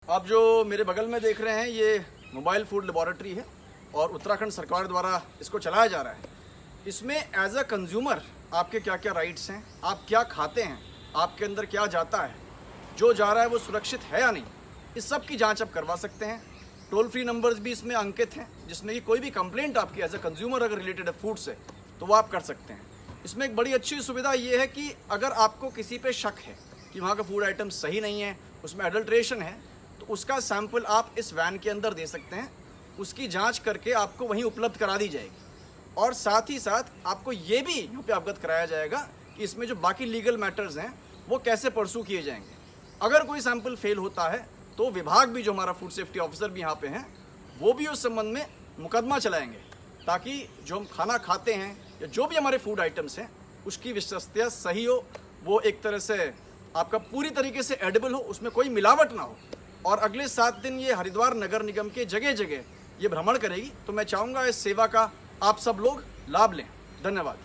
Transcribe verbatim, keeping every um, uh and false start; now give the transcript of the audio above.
आप जो मेरे बगल में देख रहे हैं ये मोबाइल फूड लेबोरेटरी है और उत्तराखंड सरकार द्वारा इसको चलाया जा रहा है। इसमें एज अ कंज्यूमर आपके क्या क्या राइट्स हैं, आप क्या खाते हैं, आपके अंदर क्या जाता है, जो जा रहा है वो सुरक्षित है या नहीं, इस सब की जांच आप करवा सकते हैं। टोल फ्री नंबर्स भी इसमें अंकित हैं जिसमें कि कोई भी कंप्लेंट आपकी एज अ कंज्यूमर अगर रिलेटेड है फूड से तो वो आप कर सकते हैं। इसमें एक बड़ी अच्छी सुविधा ये है कि अगर आपको किसी पे शक है कि वहाँ का फूड आइटम सही नहीं है, उसमें एडल्ट्रेशन है, तो उसका सैंपल आप इस वैन के अंदर दे सकते हैं। उसकी जांच करके आपको वहीं उपलब्ध करा दी जाएगी और साथ ही साथ आपको ये भी यहाँ पे अवगत कराया जाएगा कि इसमें जो बाकी लीगल मैटर्स हैं वो कैसे परसू किए जाएंगे। अगर कोई सैंपल फेल होता है तो विभाग भी, जो हमारा फूड सेफ्टी ऑफिसर भी यहाँ पे हैं, वो भी उस संबंध में मुकदमा चलाएंगे ताकि जो हम खाना खाते हैं या जो भी हमारे फूड आइटम्स हैं उसकी विश्वसनीयता सही हो, वो एक तरह से आपका पूरी तरीके से एडिबल हो, उसमें कोई मिलावट ना हो। और अगले सात दिन ये हरिद्वार नगर निगम के जगह जगह ये भ्रमण करेगी, तो मैं चाहूँगा इस सेवा का आप सब लोग लाभ लें। धन्यवाद।